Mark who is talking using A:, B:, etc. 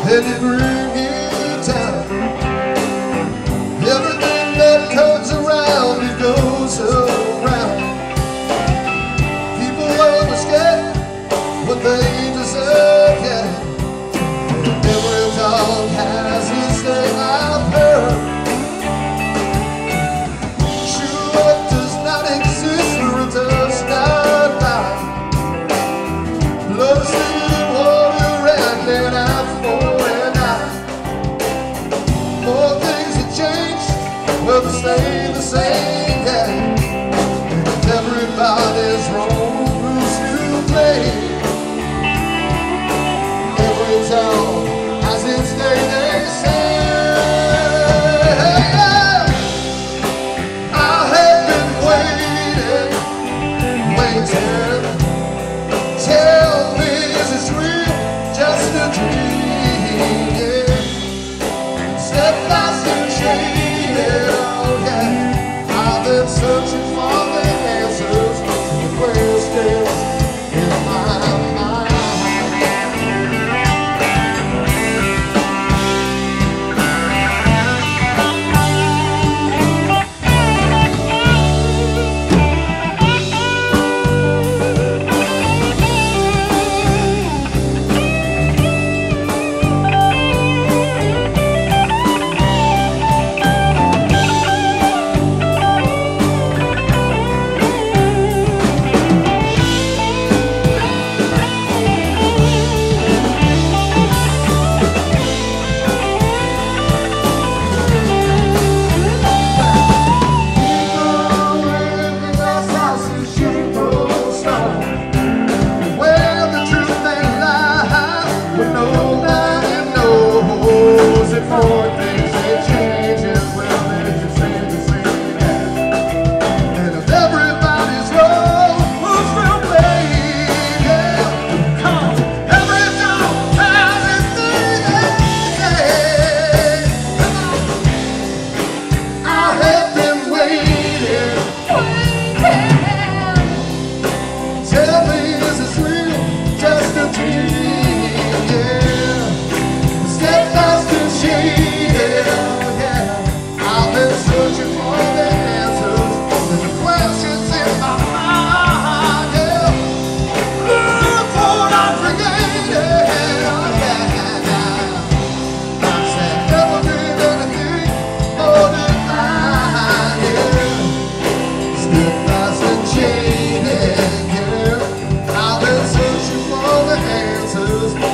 A: and you bring it down. Everything that comes around, it goes around. People always get what they deserve, yeah. Every dog has his day, I've heard. True love does not exist, or it does not lie. Love is in the water and then out for an eye. More things that change, well, they stay the same, yeah. And everybody's role is to play. Every town has its day, they say. I have been waiting. Tell me, is this real? Just a dream, yeah. Step fast and shaded, oh yeah. I've been searching for the answers to the questions in my mind. I've been searching for the answers.